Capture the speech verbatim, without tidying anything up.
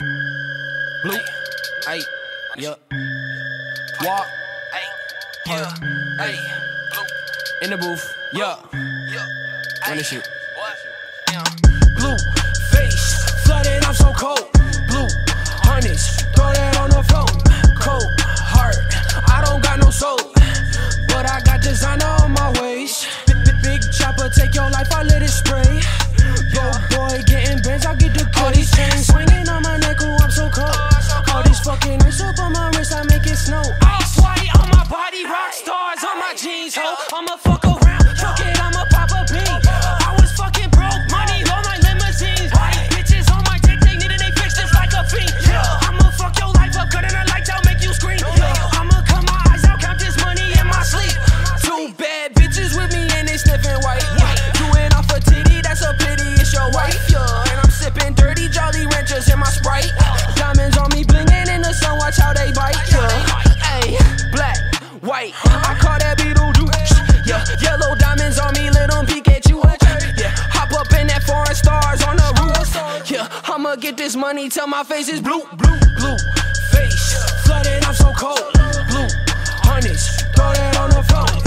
Blue, ay, yeah. Walk, Yeah, hey, in the booth, yeah. Run the shit. blue face, flooded, I'm so cold. Blue hundreds, throw that on the floor. Cold heart, I don't got no soul, but I got designer on my waist. Big, big, big chopper, take your life, I let it spray. Yo, boy, getting bands, I get the all these chains swinging on my neck, ooh, I'm so cold. All these fucking ice up on my wrist, I make it snow. Ice white on my body, rock stars on my jeans, ho. I'ma fuck around, fuck it, I'ma pop a bean. I was fucking broke, money on my limousines. White bitches on my dick, they needed they fix just like a fiend. I'ma fuck your life up, cutting the lights out, make you scream. I'ma cut my eyes out, count this money in my sleep. Two bad bitches with me and they sniffing white. You ain't off a titty, that's a pity, it's your wife. And I'm sipping dirty Jolly Ranchers in my Sprite. Diamonds on me blinging in the sun, watch how they bite. Ayy, black, white, I call that Beetlejuice. Yeah, yellow diamonds on me, little Pikachu. Yeah, hop up in that foreign stars on the roof. Yeah, I'ma get this money till my face is blue, blue, blue. Face, flooded, I'm so cold. Blue, hundreds, throw that on the floor.